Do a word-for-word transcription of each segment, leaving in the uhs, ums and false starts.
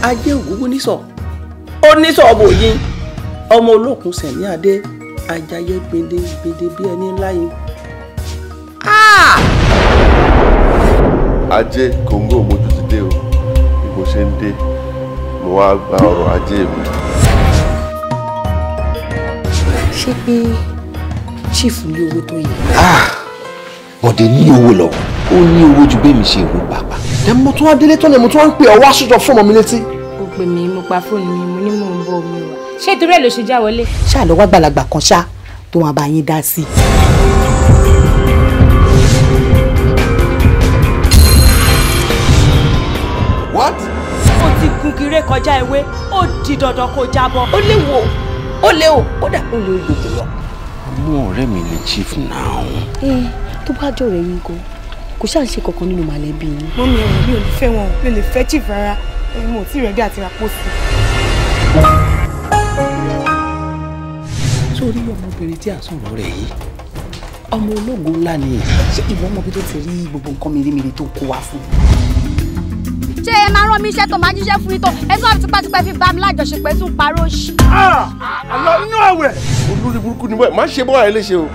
ajé ògúngún nísọ̀ ó nísọ̀ ọmọ òyìn ọmọ olókun sẹ̀mí adé ajáyé gbèdégbèdé bí ẹni ńlá yìí. ajé kòńgò mojú ti dé o bí mo ṣe ń dé mo wá gba ọrọ̀ ajé mi. ṣé pé chief ní owó tó yẹ. Bọ̀dé ní owó lọ ó ní owó ju bẹ́ẹ̀ mi ṣe ìwò pàápàá. ẹ mo tún wá délé tán ni mo tún wá ń pè ọ wá sójọ fún ọmọ mi létí. ó pè mí mo pa fóònù mi mo ní mò ń bọ̀ omi wá ṣé ìtorí ẹ̀ ló ṣe já wọlé. ṣáà lọ wá gbàlagbà kan ṣá tó wọn bá yín dá sí. What? ó ti gun kiri kọjá ewé ó di dandan kó jábọ́. ó léwu ó léwu kódà ó lè gbogbo lọ. àmọ́ ọ̀rẹ́ mi ni chief náà. ẹ tó bá jọ̀rọ̀ yín gan kò ṣáà ń ṣe kankan nínú màlẹ́bí yín. mọ́mí ẹ̀rọ mi ò lè fẹ́ wọn mi ò lè fẹ́ chief rárá mo ò tí ì rẹ́dí àti ra pósí. sórí ọmọbìnrin tí a sọ̀rọ̀ rẹ̀ yìí ọmọ ológun ńlá ni. ṣé ìwọ ọmọ bí tó ti rí gbogbo nǹkan mèremère tó kó wá fún. ṣé ẹ máa rán mi iṣẹ́ tó máa jíṣẹ́ fún yín tó ẹ sọ tipẹ́tipẹ́ fi bá mi lájọṣepọ̀ ẹ tún parọ́ òṣì. àlọ́ inú àwẹ̀ olórí burúkú ni bọ́ẹ̀ má ṣe bọ́ọ̀ ẹ léṣe o.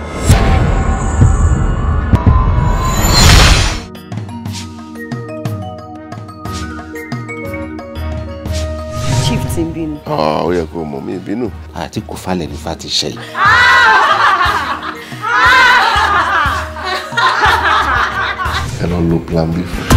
chief ti ń bínú. ó yẹ kó mọ̀ mí ìbínú. àti kò falẹ̀ nífa ti ṣe yìí. ẹ lọ lo plan B fún.